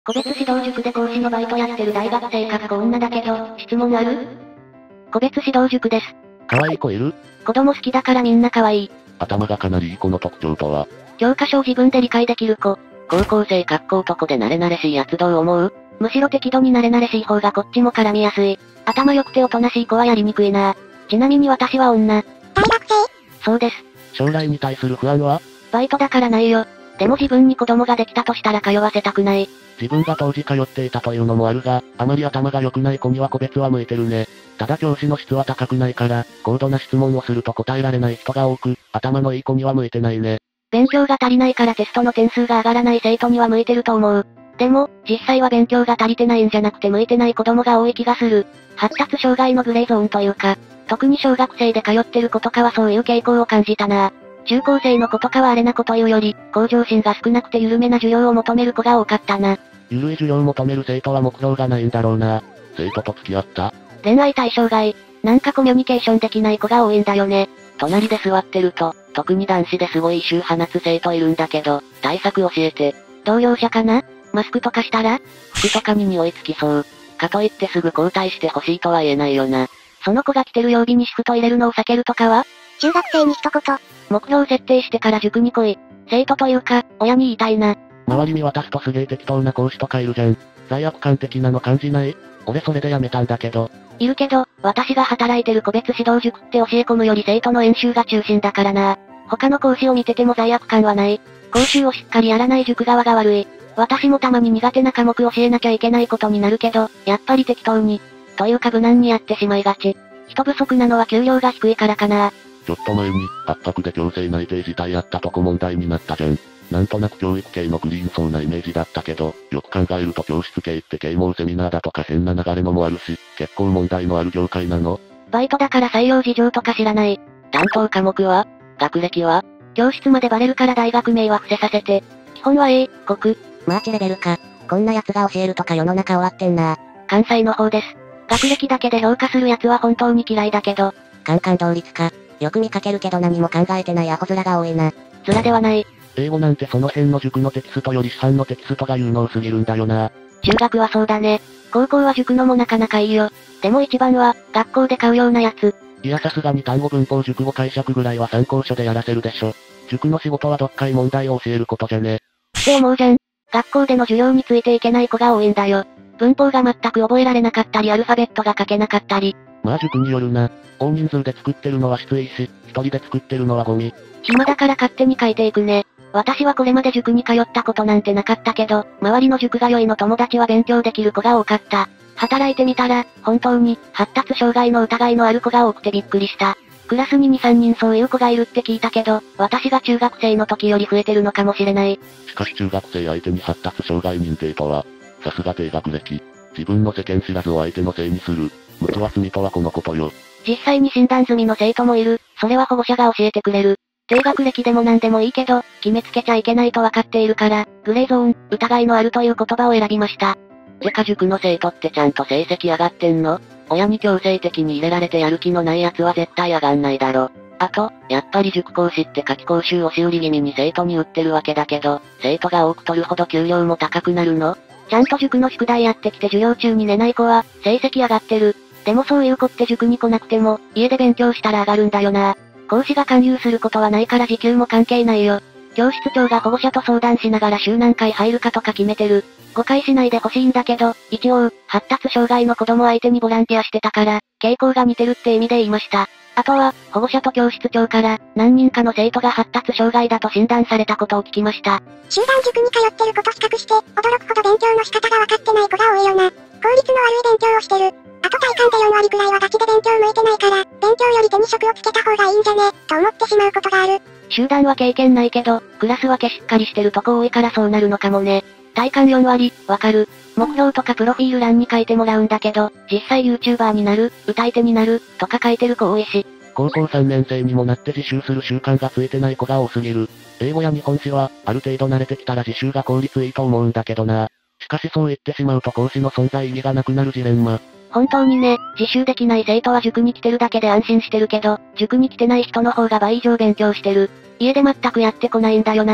個別指導塾で講師のバイトやってる大学生女だけど、質問ある？個別指導塾です。 可愛い子いる？ 子供好きだからみんな可愛い。 頭がかなりいい子の特徴とは？ 教科書を自分で理解できる子。 高校生男で慣れ慣れしいやつどう思う？ むしろ適度に慣れ慣れしい方がこっちも絡みやすい。頭良くておとなしい子はやりにくいな。ちなみに私は女。 大学生？ そうです。 将来に対する不安は？ バイトだからないよ。でも自分に子供ができたとしたら通わせたくない。 自分が当時通っていたというのもあるが、あまり頭が良くない子には個別は向いてるね。ただ教師の質は高くないから、高度な質問をすると答えられない人が多く、頭のいい子には向いてないね。 勉強が足りないからテストの点数が上がらない生徒には向いてると思う。でも、実際は勉強が足りてないんじゃなくて向いてない子供が多い気がする。発達障害のグレーゾーンというか、特に小学生で通ってる子とかはそういう傾向を感じたな。中高生の子とかはあれなこと言うより、向上心が少なくて緩めな授業を求める子が多かったな。 緩い授業を求める生徒は目標がないんだろうな。生徒と付き合った？ 恋愛対象外。なんかコミュニケーションできない子が多いんだよね。 隣で座ってると、特に男子ですごい異臭放つ生徒いるんだけど、対策教えて。 同僚者かな？マスクとかしたら？ 服とかに匂いつきそう。かといってすぐ交代してほしいとは言えないよな。 その子が来てる曜日にシフト入れるのを避けるとかは？ 中学生に一言。 目標設定してから塾に来い。生徒というか、親に言いたいな。 周り見渡すとすげえ適当な講師とかいるじゃん。罪悪感的なの感じない？俺それで辞めたんだけど。 いるけど、私が働いてる個別指導塾って教え込むより生徒の演習が中心だからな。他の講師を見てても罪悪感はない。講習をしっかりやらない塾側が悪い。私もたまに苦手な科目教えなきゃいけないことになるけど、やっぱり適当に。というか無難にやってしまいがち。人不足なのは給料が低いからかな。 ちょっと前に、圧迫で強制内定自体やったとこ問題になったじゃん。なんとなく教育系のクリーンそうなイメージだったけど、よく考えると教室系って啓蒙セミナーだとか変な流れのもあるし、結構問題のある業界なの？ バイトだから採用事情とか知らない。 担当科目は？学歴は？ 教室までバレるから大学名は伏せさせて。基本は英国。 マーチレベルか。こんな奴が教えるとか世の中終わってんな。 関西の方です。学歴だけで評価する奴は本当に嫌いだけど。 カンカン同率か。よく見かけるけど何も考えてないアホ面が多いな。 面ではない。 英語なんてその辺の塾のテキストより市販のテキストが有能すぎるんだよな。 中学はそうだね。高校は塾のもなかなかいいよ。でも一番は、学校で買うようなやつ。 いやさすがに単語文法熟語解釈ぐらいは参考書でやらせるでしょ。塾の仕事は読解問題を教えることじゃね。 って思うじゃん。学校での授業についていけない子が多いんだよ。文法が全く覚えられなかったりアルファベットが書けなかったり。 まあ塾によるな。大人数で作ってるのはきついし、一人で作ってるのはゴミ。 暇だから勝手に書いていくね。私はこれまで塾に通ったことなんてなかったけど、周りの塾通いの友達は勉強できる子が多かった。働いてみたら、本当に、発達障害の疑いのある子が多くてびっくりした。クラスに2、3人そういう子がいるって聞いたけど、私が中学生の時より増えてるのかもしれない。 しかし中学生相手に発達障害認定とは、さすが低学歴。自分の世間知らずを相手のせいにする。無とは罪とはこのことよ。 実際に診断済みの生徒もいる。それは保護者が教えてくれる。低学歴でも何でもいいけど、決めつけちゃいけないと分かっているから、グレーゾーン、疑いのあるという言葉を選びました。 てか塾の生徒ってちゃんと成績上がってんの？親に強制的に入れられてやる気のない奴は絶対上がんないだろ。あと、やっぱり塾講師って夏期講習押し売り気味に生徒に売ってるわけだけど、生徒が多く取るほど給料も高くなるの？ ちゃんと塾の宿題やってきて授業中に寝ない子は、成績上がってる。でもそういう子って塾に来なくても、家で勉強したら上がるんだよな。講師が勧誘することはないから時給も関係ないよ。教室長が保護者と相談しながら週何回入るかとか決めてる。誤解しないでほしいんだけど、一応、発達障害の子供相手にボランティアしてたから、傾向が似てるって意味で言いました。あとは、保護者と教室長から、何人かの生徒が発達障害だと診断されたことを聞きました。 集団塾に通ってる子と比較して、驚くほど勉強の仕方が分かってない子が多いよな。効率の悪い勉強をしてる。あと体感で4割くらいはガチで勉強向いてないから、勉強より手に職をつけた方がいいんじゃね、と思ってしまうことがある。 集団は経験ないけど、クラス分けしっかりしてるとこ多いからそうなるのかもね。体感4割、わかる。目標とかプロフィール欄に書いてもらうんだけど、実際 YouTuber になる、歌い手になる、とか書いてる子多いし。 高校3年生にもなって自習する習慣がついてない子が多すぎる。英語や日本史は、ある程度慣れてきたら自習が効率いいと思うんだけどな。しかしそう言ってしまうと講師の存在意義がなくなるジレンマ。 本当にね、自習できない生徒は塾に来てるだけで安心してるけど、塾に来てない人の方が倍以上勉強してる。家で全くやってこないんだよな。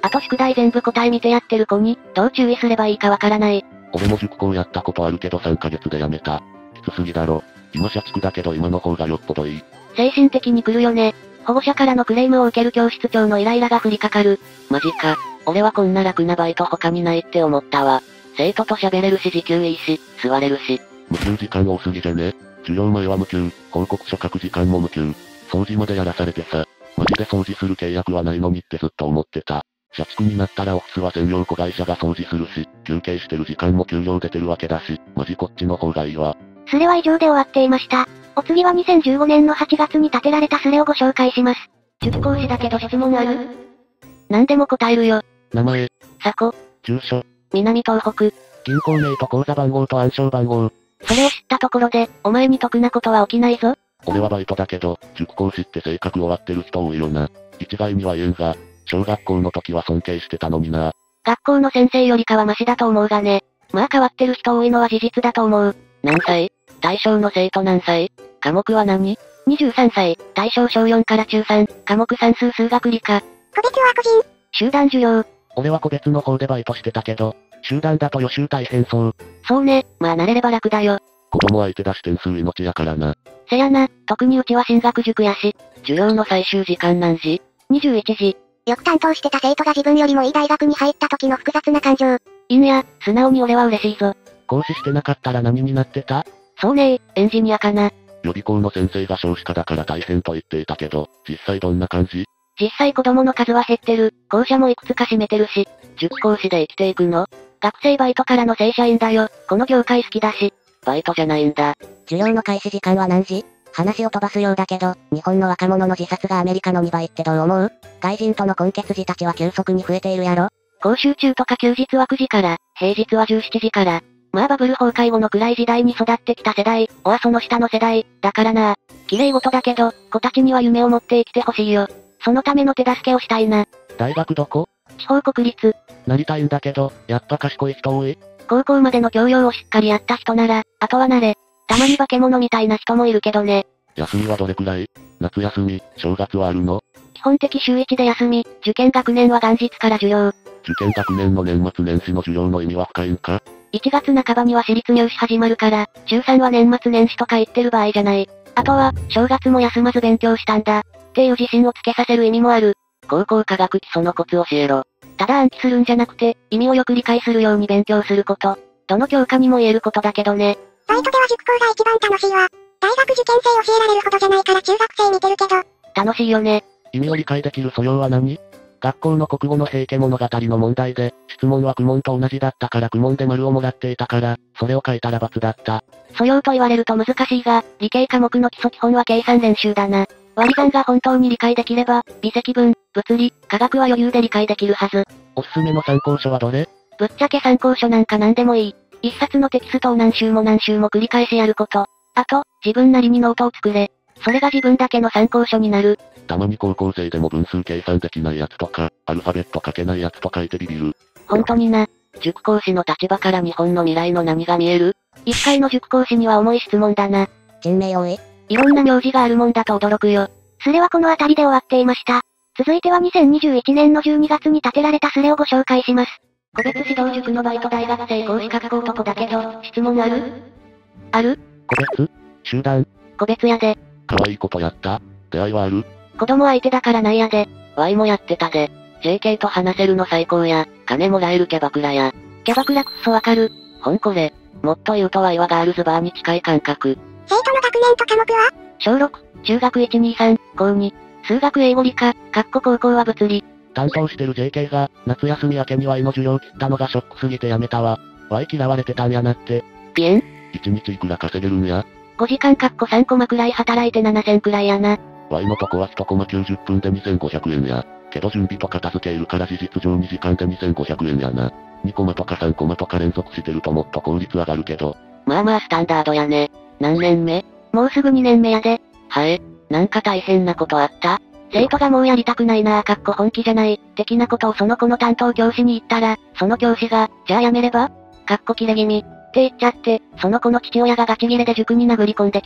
あと宿題全部答え見てやってる子に、どう注意すればいいかわからない。 俺も塾講やったことあるけど3ヶ月で辞めた。きつすぎだろ。今社畜だけど今の方がよっぽどいい。 精神的に来るよね。保護者からのクレームを受ける教室長のイライラが降りかかる。 マジか。俺はこんな楽なバイト他にないって思ったわ。生徒と喋れるし時給いいし、座れるし。無給時間多すぎじゃね？授業前は無給、報告書書く時間も無給。掃除までやらされてさ。マジで掃除する契約はないのにってずっと思ってた。社畜になったらオフィスは専用子会社が掃除するし、休憩してる時間も給料出てるわけだし、マジこっちの方がいいわ。 スレは以上で終わっていました。お次は2015年の8月に建てられたスレをご紹介します。塾講師だけど質問ある？何でも答えるよ。 名前、 佐古、 住所、 南東北、 銀行名と口座番号と暗証番号。 それを知ったところで、お前に得なことは起きないぞ。 俺はバイトだけど、塾講師って性格終わってる人多いよな。一概には言えんが、小学校の時は尊敬してたのにな。 学校の先生よりかはマシだと思うがね。まあ変わってる人多いのは事実だと思う。 何歳？対象の生徒何歳？科目は何？ 23歳、対象小4から中3、科目算数数学理科。 個別は個人。 集団授業。 俺は個別の方でバイトしてたけど、集団だと予習大変そう。 そうね、まあ慣れれば楽だよ。 子供相手だし点数命やからな。 せやな、特にうちは進学塾やし。 授業の最終時間何時？ 21時。 よく担当してた生徒が自分よりもいい大学に入った時の複雑な感情。 いんや、素直に俺は嬉しいぞ。 講師してなかったら何になってた？ そうねエンジニアかな。 予備校の先生が少子化だから大変と言っていたけど、実際どんな感じ？ 実際子供の数は減ってる。校舎もいくつか占めてるし。 塾講師で生きていくの？ 学生バイトからの正社員だよ。この業界好きだし。 バイトじゃないんだ。 授業の開始時間は何時？話を飛ばすようだけど、日本の若者の自殺がアメリカの2倍ってどう思う？外人との混血児たちは急速に増えているやろ？ 講習中とか休日は9時から、平日は17時から。まあバブル崩壊後の暗い時代に育ってきた世代、おはその下の世代、だからな。綺麗事だけど、子たちには夢を持って生きてほしいよ。そのための手助けをしたいな。 大学どこ？ 地方国立。 なりたいんだけど、やっぱ賢い人多い？ 高校までの教養をしっかりやった人なら、あとは慣れ。たまに化け物みたいな人もいるけどね。 休みはどれくらい？夏休み、正月はあるの？ 基本的週1で休み、受験学年は元日から授業。 受験学年の年末年始の授業の意味は深いんか ？1月半ばには私立入試始まるから、中3は年末年始とか言ってる場合じゃない。あとは、正月も休まず勉強したんだ。っていう自信をつけさせる意味もある。 高校科学基礎のコツ教えろ。 ただ暗記するんじゃなくて、意味をよく理解するように勉強すること。どの教科にも言えることだけどね。 バイトでは塾講が一番楽しいわ。大学受験生教えられるほどじゃないから中学生見てるけど。 楽しいよね。 意味を理解できる素養は何？学校の国語の平家物語の問題で、質問は句問と同じだったから句問で丸をもらっていたから、それを書いたら×だった。 素養と言われると難しいが、理系科目の基礎基本は計算練習だな。割り算が本当に理解できれば、微積分、物理、科学は余裕で理解できるはず。 おすすめの参考書はどれ？ ぶっちゃけ参考書なんか何でもいい。一冊のテキストを何週も何週も繰り返しやること。あと、自分なりにノートを作れ。それが自分だけの参考書になる。 たまに高校生でも分数計算できないやつとか、アルファベット書けないやつと書いてビビる。 本当にな。 塾講師の立場から日本の未来の何が見える？ 一回の塾講師には重い質問だな。 人名多い？ いろんな名字があるもんだと驚くよ。スレはこの辺りで終わっていました。続いては2021年の12月に建てられたスレをご紹介します。個別指導塾のバイト大学生講師学校男だけど、質問ある？ある？ 個別？集団？ 個別やで。 可愛いことやった？出会いはある？ 子供相手だからないやで。 Y もやってたで。JK と話せるの最高や。金もらえるキャバクラや。 キャバクラくっそわかる。 ほんこれ。もっと言うと Y はガールズバーに近い感覚。 生徒の学年と科目は？ 小6、中学1、2、3、高2。数学英語理科、高校は物理。 担当してる JK が、夏休み明けに Y の授業を切ったのがショックすぎてやめたわ。Y 嫌われてたんやなって。 ピエン？ 1日いくら稼げるんや？ 5時間3コマくらい働いて7000くらいやな。 Y のとこは1コマ90分で2500円や。けど準備と片付けいるから事実上2時間で2500円やな。2コマとか3コマとか連続してるともっと効率上がるけど。 まあまあスタンダードやね。何年目？もうすぐ2年目やで。 はい。なんか大変なことあった？ 生徒がもうやりたくないなぁ本気じゃない、的なことをその子の担当教師に言ったら、その教師が、じゃあやめれば？切れ気味。って言っちゃって、その子の父親がガチギレで塾に殴り込んできた。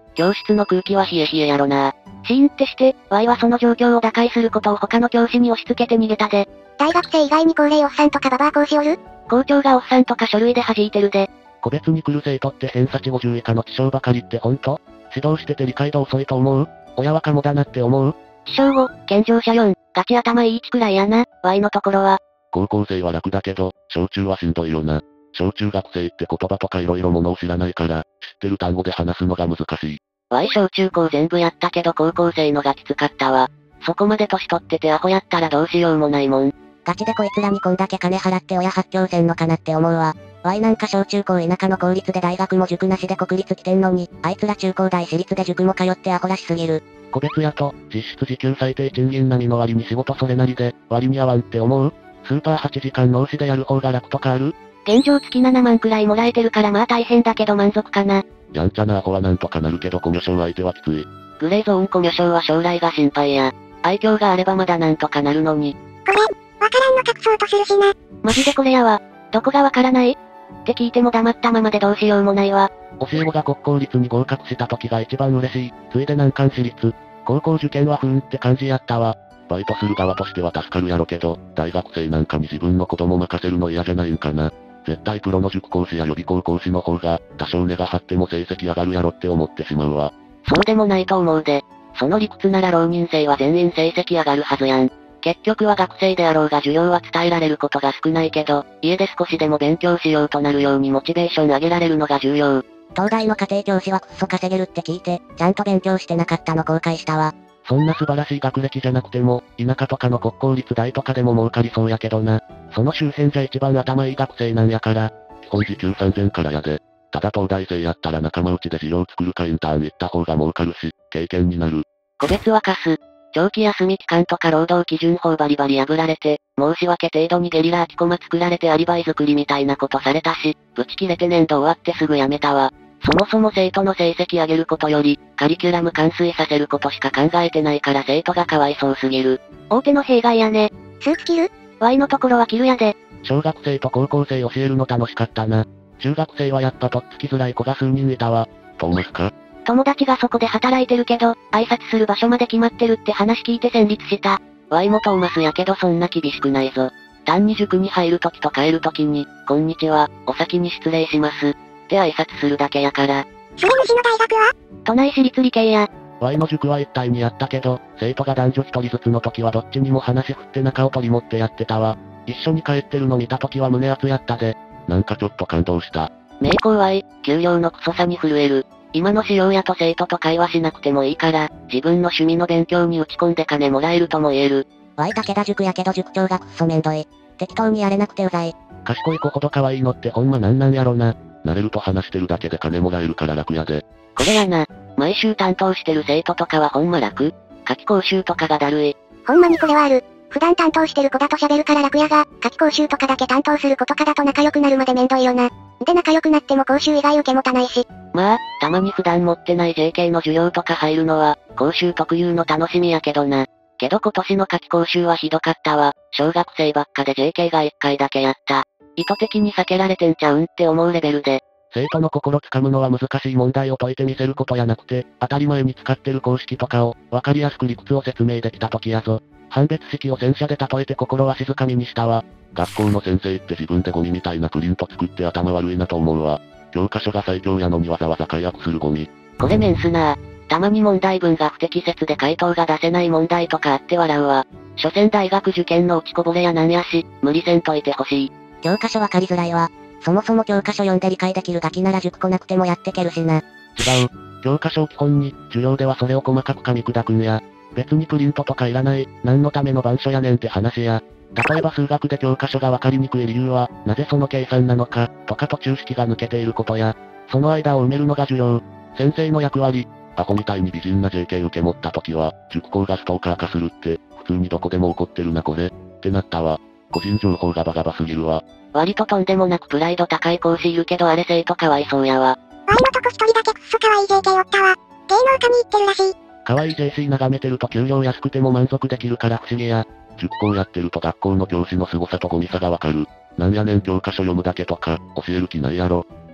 教室の空気は冷え冷えやろな。 シーンってして、Y はその状況を打開することを他の教師に押し付けて逃げたで。 大学生以外に高齢おっさんとかババア講師おる？ 校長がおっさんとか書類で弾いてるで。 個別に来る生徒って偏差値50以下の知性ばかりってほんと？指導してて理解度遅いと思う？親はカモだなって思う？ 知性5、健常者4、ガチ頭いい1くらいやな、Y のところは。 高校生は楽だけど、小中はしんどいよな。小中学生って言葉とか色々ものを知らないから、知ってる単語で話すのが難しい。 Y 小中高全部やったけど高校生のがきつかったわ。そこまで年取っててアホやったらどうしようもないもん。 ガチでこいつらにこんだけ金払って親発狂せんのかなって思うわ。Y なんか小中高田舎の公立で大学も塾なしで国立来てんのに、あいつら中高大私立で塾も通ってアホらしすぎる。 個別やと、実質時給最低賃金並みの割に仕事それなりで、割に合わんって思う？スーパー8時間脳死でやる方が楽とかある？ 現状月7万くらいもらえてるからまあ大変だけど満足かな。 やんちゃなアホはなんとかなるけどコミュ障相手はきつい。 グレーゾーンコミュ障は将来が心配や。愛嬌があればまだなんとかなるのに。 これ、わからんの隠そうとするしな。 マジでこれやわ。どこがわからない？って聞いても黙ったままでどうしようもないわ。 教え子が国公立に合格した時が一番嬉しい。ついで難関私立。高校受験は不運って感じやったわ。バイトする側としては助かるやろけど、大学生なんかに自分の子供任せるの嫌じゃないんかな。絶対プロの塾講師や予備校講師の方が、多少値が張っても成績上がるやろって思ってしまうわ。 そうでもないと思うで。その理屈なら浪人生は全員成績上がるはずやん。結局は学生であろうが授業は伝えられることが少ないけど、家で少しでも勉強しようとなるようにモチベーション上げられるのが重要。 東大の家庭教師はくっそ稼げるって聞いて、ちゃんと勉強してなかったの後悔したわ。 そんな素晴らしい学歴じゃなくても、田舎とかの国公立大とかでも儲かりそうやけどな。その周辺じゃ一番頭いい学生なんやから、基本時給3000からやで。ただ東大生やったら仲間内で事業作るかインターン行った方が儲かるし、経験になる。 個別は貸す。長期休み期間とか労働基準法バリバリ破られて、申し訳程度にゲリラ空きコマ作られてアリバイ作りみたいなことされたし、ブチ切れて年度終わってすぐ辞めたわ。そもそも生徒の成績上げることより、カリキュラム完遂させることしか考えてないから生徒がかわいそうすぎる。大手の弊害やね。 スーツ着る？ Y のところは着るやで。 小学生と高校生教えるの楽しかったな。中学生はやっぱとっつきづらい子が数人いたわ。トーマスか？ 友達がそこで働いてるけど、挨拶する場所まで決まってるって話聞いて戦慄した。Y もトーマスやけどそんな厳しくないぞ。単に塾に入るときと帰るときに、こんにちは、お先に失礼します。って挨拶するだけやから。 それ主の大学は？ 都内私立理系や。 Y の塾は一体にやったけど、生徒が男女一人ずつの時はどっちにも話振って中を取り持ってやってたわ。一緒に帰ってるの見た時は胸熱やったで。なんかちょっと感動した。 名工 Y、給料のクソさに震える。今の仕様やと生徒と会話しなくてもいいから、自分の趣味の勉強に打ち込んで金もらえるとも言える。 Y 武田塾やけど塾長がくっそめんどい。適当にやれなくてうざい。 賢い子ほど可愛いのってほんまなんやろな。慣れると話してるだけで金もらえるから楽やで。 これやな。毎週担当してる生徒とかはほんま楽。夏期講習とかがだるい。 ほんまにこれはある。普段担当してる子だと喋るから楽やが、夏期講習とかだけ担当する子とかだと仲良くなるまでめんどいよな。で仲良くなっても講習以外受け持たないし。 まあ、たまに普段持ってない JK の授業とか入るのは、講習特有の楽しみやけどな。けど今年の夏期講習はひどかったわ。小学生ばっかで JK が1回だけやった。意図的に避けられてんちゃうんって思うレベルで。 生徒の心つかむのは難しい問題を解いてみせることやなくて、当たり前に使ってる公式とかを、わかりやすく理屈を説明できた時やぞ。判別式を戦車で例えて心は静かみにしたわ。学校の先生って自分でゴミみたいなプリント作って頭悪いなと思うわ。教科書が最強やのにわざわざ解約するゴミ。 これメンスなぁ。たまに問題文が不適切で回答が出せない問題とかあって笑うわ。所詮大学受験の落ちこぼれやなんやし、無理せんといてほしい。 教科書わかりづらいわ。そもそも教科書読んで理解できるガキなら塾来なくてもやってけるしな。 違う。教科書を基本に、授業ではそれを細かく噛み砕くんや。別にプリントとかいらない、何のための板書やねんって話や。例えば数学で教科書がわかりにくい理由は、なぜその計算なのか、とか途中式が抜けていることや、その間を埋めるのが授業。先生の役割。アホみたいに美人な JK 受け持った時は、塾校がストーカー化するって、普通にどこでも起こってるなこれ、ってなったわ。個人情報がバカバすぎるわ。 割ととんでもなくプライド高い講師いるけどあれ生徒かわいそうやわ。 Y のとこ一人だけくっそ可愛い JK おったわ。芸能科に行ってるらしい。 可愛い JC 眺めてると給料安くても満足できるから不思議や。塾校やってると学校の教師の凄さとゴミさがわかる。なんやねん教科書読むだけとか、教える気ないやろ。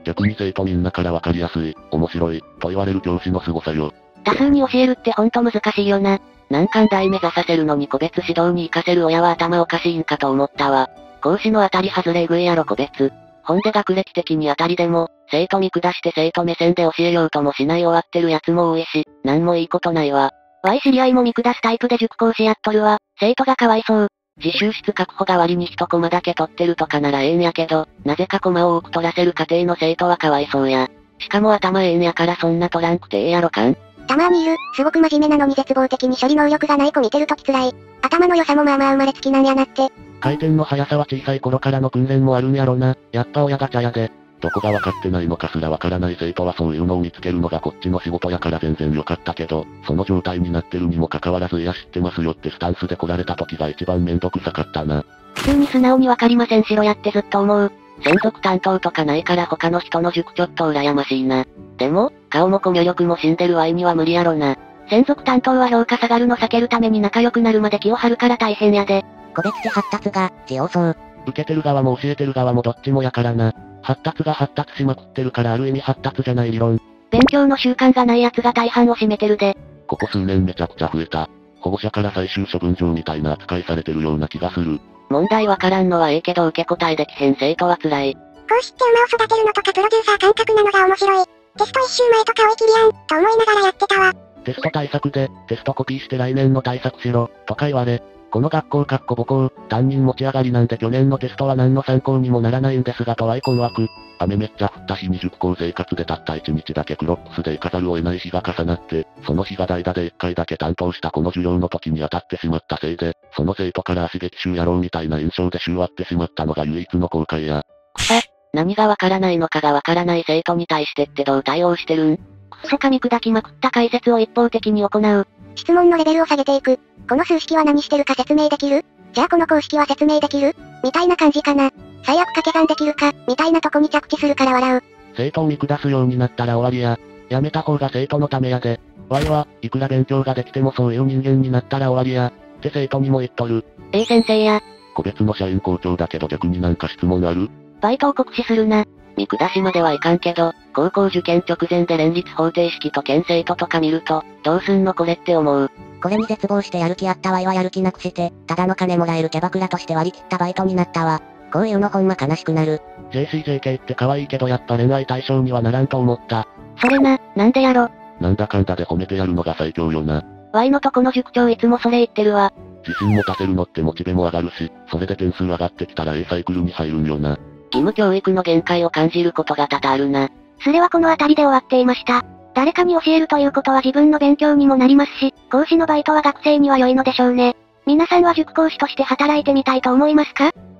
逆に生徒みんなからわかりやすい、面白い、と言われる教師の凄さよ。 多数に教えるってほんと難しいよな。 難関大目指させるのに個別指導に活かせる親は頭おかしいんかと思ったわ。講師の当たり外れえぐいやろ個別。ほんで学歴的に当たりでも、生徒見下して生徒目線で教えようともしない終わってるやつも多いし、なんもいいことないわ。 Y 知り合いも見下すタイプで塾講師やっとるわ。生徒がかわいそう。 自習室確保代わりに1コマだけ取ってるとかならええんやけど、なぜかコマを多く取らせる家庭の生徒はかわいそうや。しかも頭ええんやからそんな取らんくてええやろかん。 たまにいる、すごく真面目なのに絶望的に処理能力がない子見てるとき辛い。頭の良さもまあまあ生まれつきなんやなって。 回転の速さは小さい頃からの訓練もあるんやろな。やっぱ親ガチャやで。どこが分かってないのかすら分からない生徒はそういうのを見つけるのがこっちの仕事やから全然良かったけど、その状態になってるにもかかわらずいや知ってますよってスタンスで来られた時が一番めんどくさかったな。 普通に素直にわかりませんしろやってずっと思う。 専属担当とかないから他の人の塾ちょっと羨ましいな。でも、顔もコミュ力も死んでるワイには無理やろな。 専属担当は評価下がるの避けるために仲良くなるまで気を張るから大変やで。 個別で発達が、強そう。 受けてる側も教えてる側もどっちもやからな。発達が発達しまくってるからある意味発達じゃない理論。 勉強の習慣がない奴が大半を占めてるで。 ここ数年めちゃくちゃ増えた。保護者から最終処分場みたいな扱いされてるような気がする。 問題わからんのはええけど受け答えできへん生徒は辛い。 講師って馬を育てるのとかプロデューサー感覚なのが面白い。テスト一週前とか追い切りやん、と思いながらやってたわ。 テスト対策で、テストコピーして来年の対策しろ、とか言われ。この学校母校、担任持ち上がりなんて去年のテストは何の参考にもならないんですがとはい困惑。雨めっちゃ降った日に塾校生活でたった1日だけクロップスで行かざるを得ない日が重なって、その日が代打で1回だけ担当したこの授業の時に当たってしまったせいで、その生徒から足激臭野郎みたいな印象で週割ってしまったのが唯一の後悔や。 何がわからないのかがわからない生徒に対してってどう対応してるん？ クソ噛み砕きまくった解説を一方的に行う。 質問のレベルを下げていく。この数式は何してるか説明できる？じゃあこの公式は説明できる？みたいな感じかな。最悪掛け算できるか、みたいなとこに着地するから笑う。 生徒を見下すようになったら終わりや。やめた方が生徒のためやで。Yはいくら勉強ができてもそういう人間になったら終わりや。って生徒にも言っとる。 先生や。 個別の社員校長だけど逆になんか質問ある？ バイトを酷使するな。 見下しまではいかんけど、高校受験直前で連立方程式と県生徒とか見ると、どうすんのこれって思う。 これに絶望してやる気あったYはやる気なくして、ただの金もらえるキャバクラとして割り切ったバイトになったわ。こういうのほんま悲しくなる。 JCJK って可愛いけどやっぱ恋愛対象にはならんと思った。 それな、なんでやろ。 なんだかんだで褒めてやるのが最強よな。 Y のとこの塾長いつもそれ言ってるわ。 自信持たせるのってモチベも上がるし、それで点数上がってきたら A サイクルに入るんよな。 義務教育の限界を感じることが多々あるな。 それはこの辺りで終わっていました。誰かに教えるということは自分の勉強にもなりますし、講師のバイトは学生には良いのでしょうね。皆さんは塾講師として働いてみたいと思いますか？